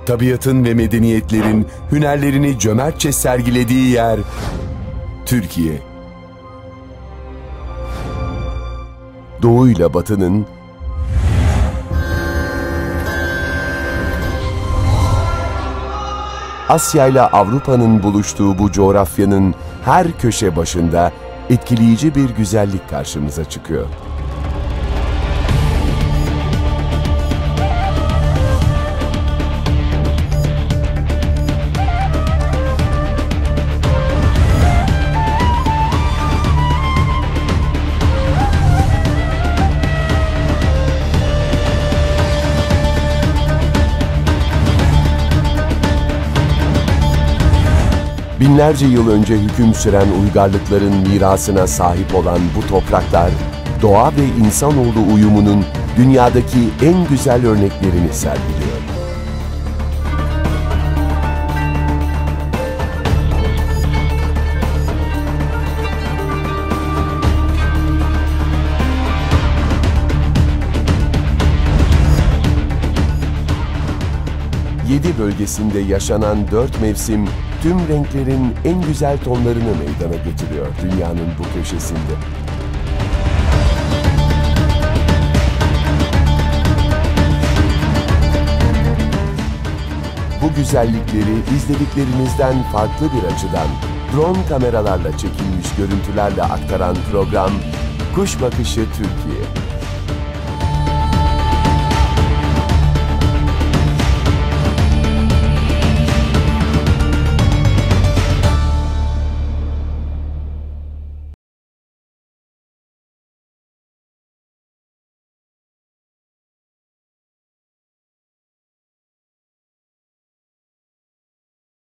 tabiatın ve medeniyetlerin hünerlerini cömertçe sergilediği yer Türkiye. Doğu ile Batı'nın, Asya ile Avrupa'nın buluştuğu bu coğrafyanın her köşe başında etkileyici bir güzellik karşımıza çıkıyor. Binlerce yıl önce hüküm süren uygarlıkların mirasına sahip olan bu topraklar, doğa ve insanoğlu uyumunun dünyadaki en güzel örneklerini sergiliyor. Yedi bölgesinde yaşanan 4 mevsim, tüm renklerin en güzel tonlarını meydana getiriyor dünyanın bu köşesinde. Bu güzellikleri izlediklerinizden farklı bir açıdan drone kameralarla çekilmiş görüntülerle aktaran program Kuş Bakışı Türkiye.